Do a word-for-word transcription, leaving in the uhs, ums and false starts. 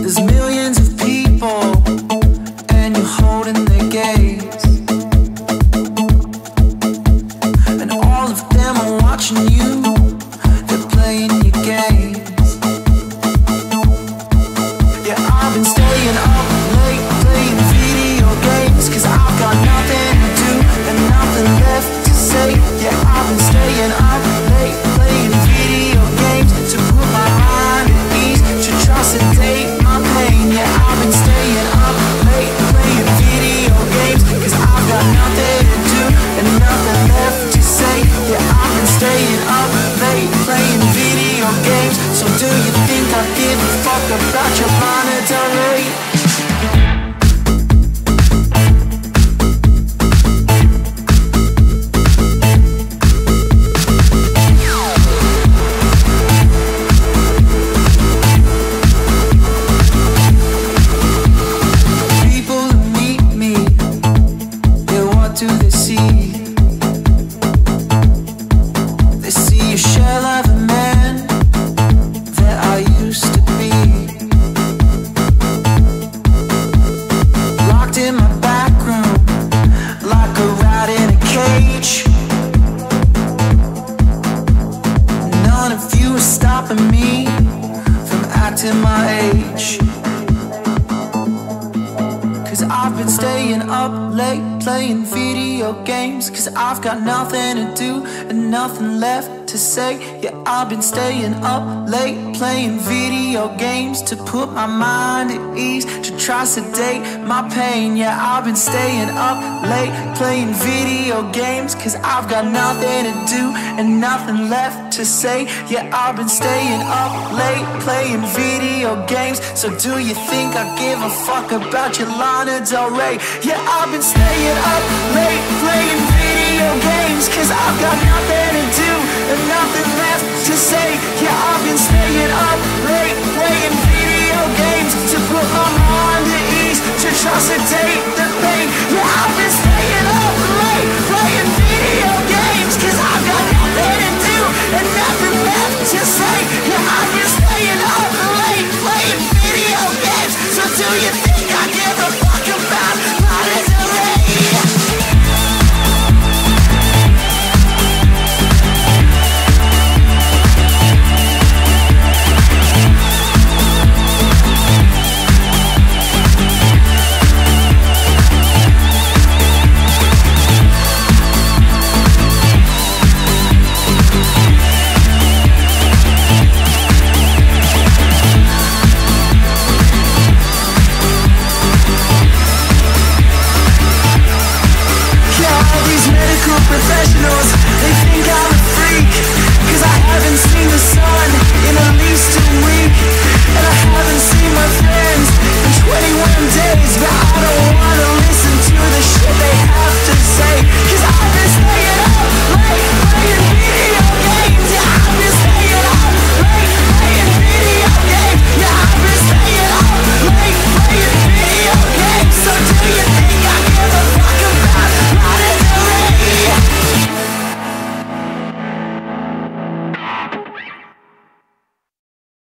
There's millions of people and you're holding their gaze, and all of them are watching you. They're playing your games. Yeah, I've been staying up late playing video games, cause I've got nothing to do and nothing left to say. Yeah, I've been staying up late playing video games to put my mind at ease, to try to sedate my pain. Yeah, I've been staying up late playing video games, cause I've got nothing to do and nothing left to say. Yeah, I've been staying up late playing video games. So do you think I give a fuck about your Lana Del Rey? Do they see? They see a shell of a man that I used to be, locked in my back room like a rat in a cage. None of you are stopping me from acting my age, cause I've been staying up late playing video games, cause I've got nothing to do and nothing left to say. Yeah, I've been staying up late playing video games to put my mind at ease, to try sedate my pain. Yeah, I've been staying up late playing video games, cause I've got nothing to do and nothing left to say. Yeah, I've been staying up late playing video games. So do you think I give a fuck about your Lana Del Rey? Yeah, I've been staying up late playing video games, cause I've got nothing to do and nothing left to say. Yeah, I've been staying up late playing video games to put my mind at ease, to try to sedate the pain. Yeah, I've been staying up late playing video games, cause I've got nothing to do and nothing left to say. Yeah, I've been staying up late playing video games. So do you think